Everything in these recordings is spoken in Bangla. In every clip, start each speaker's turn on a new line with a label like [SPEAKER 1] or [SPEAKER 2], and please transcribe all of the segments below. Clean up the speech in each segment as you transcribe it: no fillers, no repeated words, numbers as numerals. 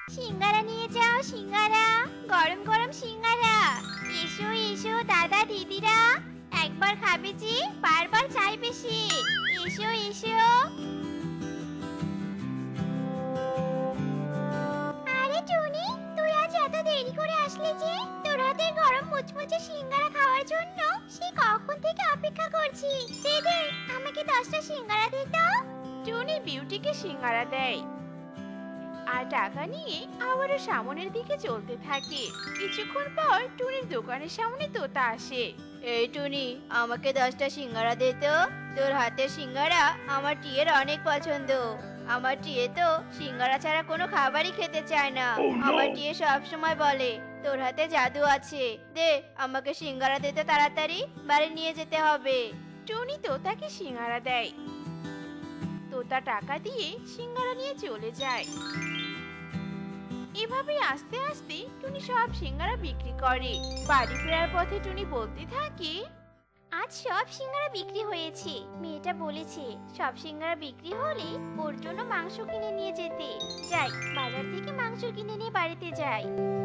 [SPEAKER 1] সিঙ্গারা নিয়ে যাও, সিঙ্গারা, গরম গরম সিঙ্গারা। এসো এসো দাদা দিদিরা, একবার খাবে যে বারবার চাইবে সে। এসো এসো। আরে টুনি, তুই আজ এত দেরি করে আসলি যে? তোর হাতের গরম মুচমুচে সিঙ্গারা খাওয়ার জন্য সে কখন থেকে অপেক্ষা করছি। দে দে, আমাকে 10টা সিঙ্গারা দে তো।
[SPEAKER 2] টুনি বিউটিকে সিঙ্গারা দেয় আর টাকা নিয়ে আবারও সামনের দিকে চলতে থাকে। কিছুক্ষণ পর টুনির দোকানের সামনে তোতা আসে। এই টুনি, আমাকে 10টা সিঙ্গারা দে তো। তোর হাতের সিঙ্গারা আমার টিয়ের অনেক পছন্দ। আমার টিয়ে তো সিঙ্গারা ছাড়া কোনো খাবারই খেতে চায় না। আমার টিয়ে সব সময় বলে তোর হাতে জাদু আছে। দে, আমাকে সিঙ্গারা দে তো, তাড়াতাড়ি বাড়ি নিয়ে যেতে হবে। টুনি তোতাকে সিঙ্গারা দেয়। তোতা টাকা দিয়ে সিঙ্গারা নিয়ে চলে যায়। এভাবে আস্তে আস্তে টুনি সব সিঙ্গারা বিক্রি করে। বাড়ি ফেরার পথে টুনি বলতে থাকে,
[SPEAKER 1] আজ সব সিঙ্গারা বিক্রি হয়েছে। মেয়েটা বলেছে সব সিঙ্গারা বিক্রি হলে ওর জন্য মাংস কিনে নিয়ে যেতে। যাই, বাজার থেকে মাংস কিনে নিয়ে বাড়িতে যাই।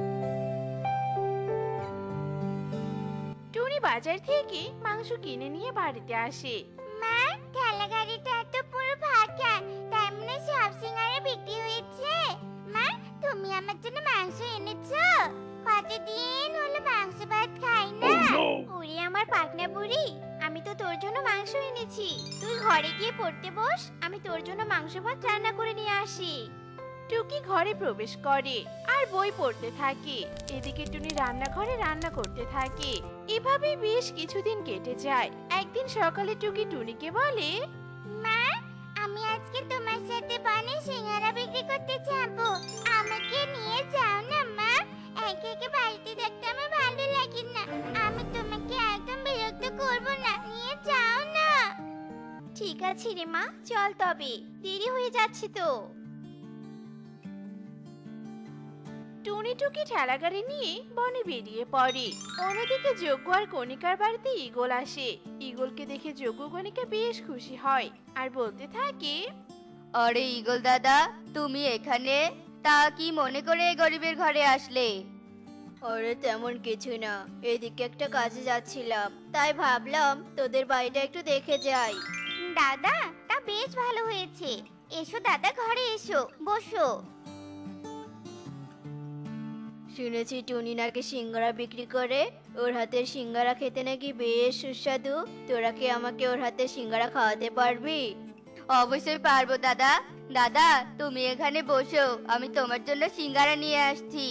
[SPEAKER 2] টুনি বাজার থেকে মাংস কিনে নিয়ে বাড়িতে আসে।
[SPEAKER 1] মা, ঠেলা গাড়িটা তো পুরো ফাঁকা, তার মানে সব সিঙ্গারা বিক্রি হয়েছে। মা, তুমি আমার জন্য মাংস এনেছো? কতদিন হলো মাংস ভাত খাই না। ওরে আমার পাকনা বুড়ি, আমি তো তোর জন্য মাংস এনেছি। তুই ঘরে গিয়ে পড়তে বস, আমি তোর জন্য মাংস ভাত রান্না করে নিয়ে আসি।
[SPEAKER 2] টুকি ঘরে প্রবেশ করে আর বই পড়তে থাকে। এদিকে টুনি রান্নাঘরে রান্না করতে থাকে। এভাবে বেশ কিছুদিন কেটে যায়। একদিন সকালে টুকি টুনিকে বলে,
[SPEAKER 1] মা, আমি আজকে তোমার সাথে বনে সিঙ্গারা বিক্রি করতে যাব। আমাকে নিয়ে যাও না মা। একে একে বাড়িতে থাকতে আমার ভালো লাগে না। আমি তোমাকে একদম বিরক্ত করব না, নিয়ে যাও না। ঠিক আছে রে মা, চল তবে, দেরি হয়ে যাচ্ছে তো।
[SPEAKER 2] টুনি টুকি ঠেলাগাড়ি নিয়ে বনে বেরিয়ে পড়ে। অন্যদিকে যজ্ঞ আর কণিকার বাড়িতে ঈগল আসে। ঈগলকে দেখে যজ্ঞ কণিকা বেশ খুশি হয় আর বলতে থাকে,
[SPEAKER 3] আরে ঈগল দাদা, তুমি এখানে? তা কি মনে করে গরিবের ঘরে আসলে?
[SPEAKER 2] আরে তেমন কিছু না, এদিকে একটা কাজে যাচ্ছিলাম, তাই ভাবলাম তোদের বাড়িটা একটু দেখে যাই।
[SPEAKER 1] দাদা, তা বেশ ভালো হয়েছে। এসো দাদা, ঘরে এসো, বসো।
[SPEAKER 2] শুনেছি টুনি নাকি সিঙ্গারা বিক্রি করে। ওর হাতের সিঙ্গারা খেতে নাকি বেশ সুস্বাদু। তোরা কি আমাকে ওর হাতের সিঙ্গারা খাওয়াতে পারবি?
[SPEAKER 3] অবশ্যই পারবো দাদা। দাদা, তুমি এখানে বসো, আমি তোমার জন্য সিঙ্গারা নিয়ে আসছি।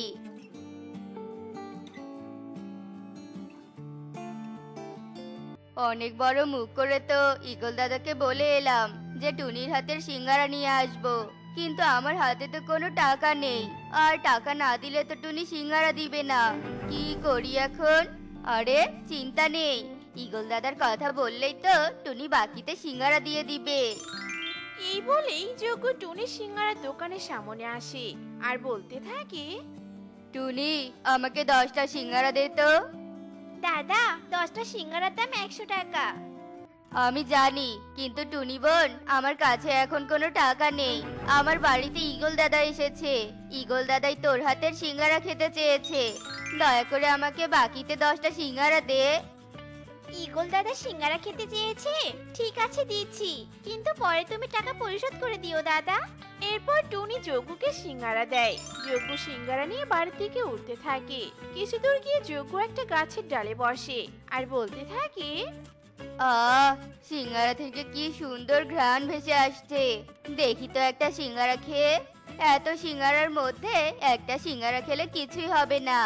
[SPEAKER 3] অনেক বড় মুখ করে তো ঈগল দাদাকে বলে এলাম যে টুনির হাতের সিঙ্গারা নিয়ে আসবো, কিন্তু আমার হাতে তো কোনো টাকা নেই। আর টাকা না দিলে তো টুনি সিঙ্গারা দিবে না। কি করি এখন? আরে চিন্তা নেই, ঈগল দাদার কথা বললেই তো টুনি বাকিতে সিঙ্গারা দিয়ে দিবে।
[SPEAKER 2] এই বলেই যজ্ঞ টুনির সিঙ্গারার দোকানের সামনে আসে আর বলতে থাকে,
[SPEAKER 3] টুনি, আমাকে 10টা সিঙ্গারা দে তো।
[SPEAKER 1] দাদা, 10টা সিঙ্গারার দাম 100 টাকা।
[SPEAKER 3] আমি জানি, কিন্তু টুনি বোন, আমার কাছে এখন কোনো টাকা নেই। আমার বাড়িতে ঈগল দাদা এসেছে। ঈগল দাদাই তোর হাতের সিঙ্গারা খেতে চেয়েছে। দয়া করে আমাকে বাকিতে 10টা সিঙ্গারা দে।
[SPEAKER 1] ঈগল দাদা সিঙ্গারা খেতে চেয়েছে? ঠিক আছে, দিচ্ছি, কিন্তু পরে তুমি টাকা পরিশোধ করে দিও দাদা।
[SPEAKER 2] এরপর টুনি যজ্ঞকে সিঙ্গারা দেয়। যজ্ঞ সিঙ্গারা নিয়ে বাড়ি থেকে উঠতে থাকে। কিছু দূর গিয়ে যজ্ঞ একটা গাছের ডালে বসে আর বলতে থাকে,
[SPEAKER 3] সিঙ্গারা থেকে কি সুন্দর ঘ্রাণ ভেসে আসছে। দেখি তো একটা সিঙ্গারা খেয়ে। এত সিঙ্গারার মধ্যে একটা সিঙ্গারা খেলে কিছুই হবে না।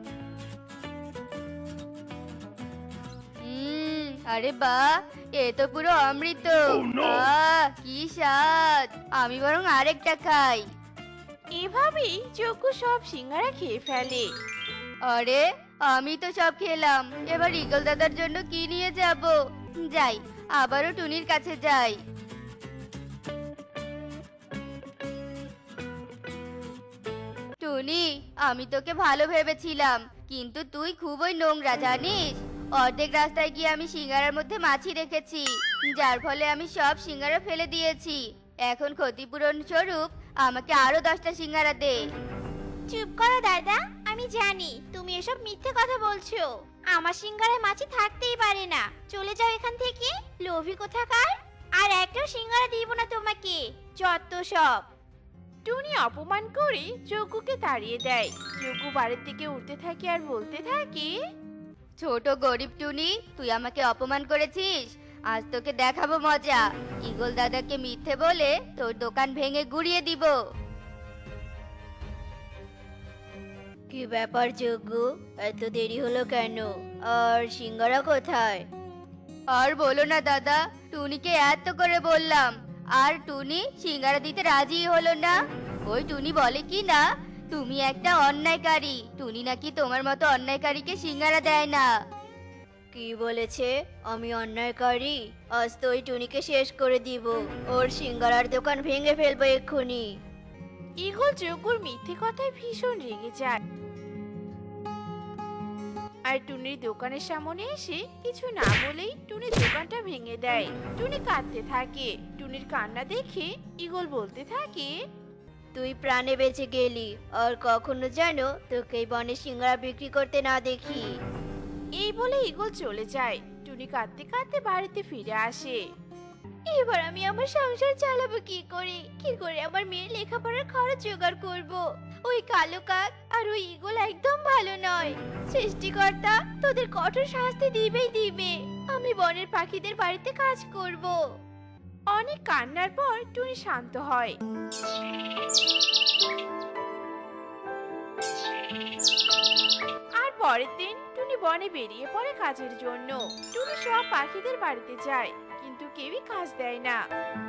[SPEAKER 3] আরে বাহ, এ তো পুরো অমৃত। কি স্বাদ! আমি বরং আরেকটা খাই।
[SPEAKER 2] এভাবেই যজ্ঞ সব সিঙ্গারা খেয়ে ফেলে।
[SPEAKER 3] আরে আমি তো সব খেলাম, এবার ঈগল দাদার জন্য কি নিয়ে যাব? যাই, আবারও টুনির কাছে যাই। টুনি, আমি তোকে ভালো ভেবেছিলাম, কিন্তু তুই খুবই নোংরা জানিস। অর্ধেক রাস্তায় গিয়ে আমি সিঙ্গারার মধ্যে মাছি রেখেছি, যার ফলে আমি সব সিঙ্গারা ফেলে দিয়েছি। এখন ক্ষতিপূরণ স্বরূপ আমাকে আরো 10টা সিঙ্গারা দে।
[SPEAKER 1] চুপ করো দাদা, আমি জানি তুমি এসব মিথ্যে কথা বলছো। আমার সিঙ্গারায় মাছি থাকতেই পারে না। চলে যাও এখান থেকে, লোভী কোথাকার। আর একটাও সিঙ্গারা দিব না তোমাকে, যত সব।
[SPEAKER 2] টুনি অপমান করে যজ্ঞকে তাড়িয়ে দেয়। যজ্ঞ বাড়ির দিকে উঠতে থাকে আর বলতে থাকে,
[SPEAKER 3] ছোট গরিব টুনি, তুই আমাকে অপমান করেছিস। আজ তোকে দেখাবো মজা। ঈগল দাদাকে মিথ্যে বলে তোর দোকান ভেঙে গুড়িয়ে দিব। কি ব্যাপার যজ্ঞ, এত দেরি হলো কেন? আর সিঙ্গারা কোথায়? আর বলো না দাদা, টুনিকে এত করে বললাম, আর টুনি সিঙ্গারা দিতে রাজি হলো না। ওই টুনি বলে কি না, তুমি একটা অন্যায়কারী। টুনি নাকি তোমার মতো অন্যায়কারীকে সিঙ্গারা দেয় না। কি বলেছে আমি অন্যায়কারী? আজ তো ওই টুনিকে শেষ করে দিব। ওর সিঙ্গারার দোকান ভেঙে ফেলবো এক্ষুনি।
[SPEAKER 2] ঈগল যজ্ঞর মিথ্যে কথায় ভীষণ রেগে যায় আর টুনির দোকানের সামনে এসে কিছু না বলেই টুনির দোকানটা ভেঙে দেয়। টুনি কাঁদতে থাকে। টুনির কান্না দেখে ঈগল বলতে থাকে,
[SPEAKER 3] তুই প্রাণে বেঁচে গেলি, আর কখনো যেন তোকে এই বনে সিঙ্গারা বিক্রি করতে না দেখি।
[SPEAKER 2] এই বলে ঈগল চলে যায়। টুনি কাঁদতে কাঁদতে বাড়িতে ফিরে আসে।
[SPEAKER 1] এবার আমি আমার সংসার চালাবো কি করে আমার মেয়ের লেখাপড়ার খরচ জোগাড় করব? ওই কালো কাক আর ওই ঈগল একদম ভালো নয়। সৃষ্টিকর্তা তোদের কঠোর শাস্তি দিবেই দিবে। আমি বনের পাখিদের বাড়িতে কাজ করব।
[SPEAKER 2] অনেক কান্নার পর টুনি শান্ত হয়। আর পরের দিন টুনি বনে বেরিয়ে পড়ে কাজের জন্য। টুনি সব পাখিদের বাড়িতে যায়, কিন্তু কেউই কাজ দেয় না।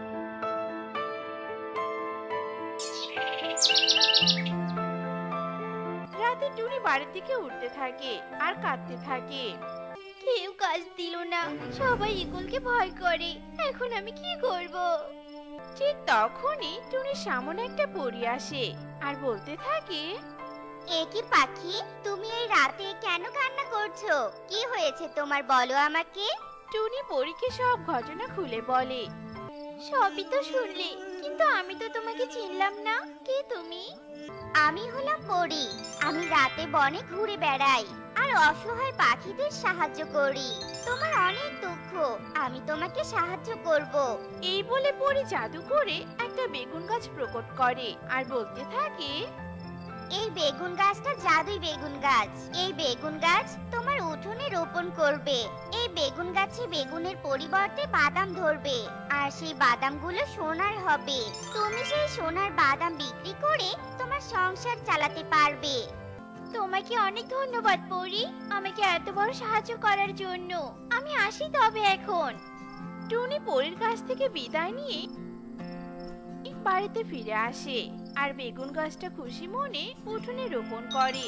[SPEAKER 2] রাতে টুনি বাড়ির দিকে উঠতে থাকে আর কাঁদতে থাকে।
[SPEAKER 1] কেউ কাজ দিল না, সবাই ঈগলকে ভয় করে। এখন আমি কি করব?
[SPEAKER 2] ঠিক তখনই টুনির সামনে একটা পরী আসে আর বলতে থাকে,
[SPEAKER 1] এ কি পাখি, তুমি এই রাতে কেন কান্না করছো? কি হয়েছে তোমার, বলো আমাকে।
[SPEAKER 2] টুনি পরীকে সব ঘটনা খুলে বলে।
[SPEAKER 1] সবই তো শুনলে, কিন্তু আমি তো তোমাকে চিনলাম না। কে তুমি? আমি হলাম পরী। আমি রাতে বনে ঘুরে বেড়াই আর অসহায় পাখিদের সাহায্য করি। তোমার অনেক দুঃখ, আমি তোমাকে সাহায্য করব।
[SPEAKER 2] এই বলে পরী জাদু করে একটা বেগুন গাছ প্রকট করে আর বলতে থাকে,
[SPEAKER 1] এই বেগুন গাছটা জাদুই বেগুন গাছ। এই বেগুন গাছ তোমার উঠোনে রোপণ করবে। এই বেগুন গাছে বেগুনের পরিবর্তে বাদাম ধরবে, আর সেই বাদামগুলো সোনার হবে। তুমি সেই সোনার বাদাম বিক্রি করে তোমার সংসার চালাতে পারবে। তোমাকে অনেক ধন্যবাদ পরী, আমাকে এত বড় সাহায্য করার জন্য। আমি আসি তবে এখন।
[SPEAKER 2] টুনি পরীর কাছ থেকে বিদায় নিয়ে বাড়িতে ফিরে আসে আর বেগুন গাছটা খুশি মনে উঠোনে রোপণ করে।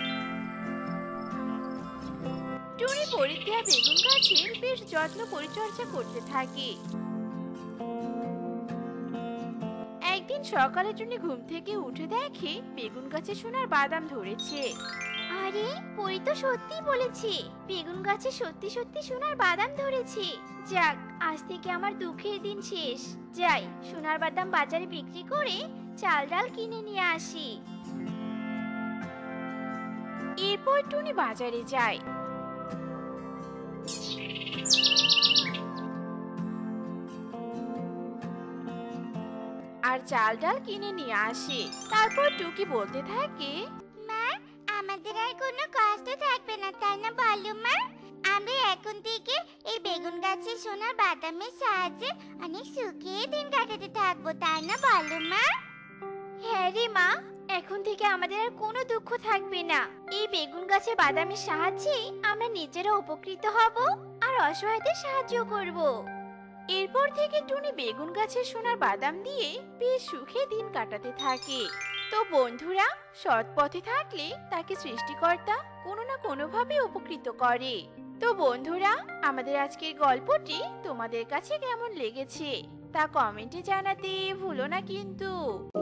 [SPEAKER 2] টুনি পরীর দেয়া বেগুন গাছের বেশ যত্ন পরিচর্যা করতে থাকে। একদিন সকালে টুনি ঘুম থেকে উঠে দেখে বেগুন গাছে সোনার বাদাম ধরেছে।
[SPEAKER 1] আরে পরী তো সত্যি বলেছে, বেগুন গাছে সত্যি সত্যি সোনার বাদাম ধরেছে। যাক, আজ থেকে আমার দুঃখের দিন শেষ। যাই, সোনার বাদাম বাজারে বিক্রি করে চাল ডাল কিনে নিয়ে আসি।
[SPEAKER 2] এরপর টুনি বাজারে যায়। আর চাল ডাল কিনে নিয়ে আসে। তারপর টুকি বলতে থাকে,
[SPEAKER 1] মা, আমাদের আর কোনো কষ্ট থাকবে না, তাই না বলো মা? আমরা এখন থেকে এই বেগুন গাছের সোনার বাদামের সাহায্যে অনেক সুখে দিন কাটাতে থাকবো, তাই না বলো মা? হ্যাঁ রে মা, এখন থেকে আমাদের আর কোনো দুঃখ থাকবে না। এই বেগুন গাছের বাদামের সাহায্যে আমরা নিজেরা উপকৃত হব আর অসহায়দের সাহায্য করব।
[SPEAKER 2] এরপর থেকে টুনি বেগুন গাছের সোনার বাদাম দিয়ে বেশ সুখে দিন কাটাতে থাকে। তো বন্ধুরা, সৎ পথে থাকলে তাকে সৃষ্টিকর্তা কোনো না কোনোভাবে উপকৃত করে। তো বন্ধুরা, আমাদের আজকের গল্পটি তোমাদের কাছে কেমন লেগেছে তা কমেন্টে জানাতে ভুলো না কিন্তু।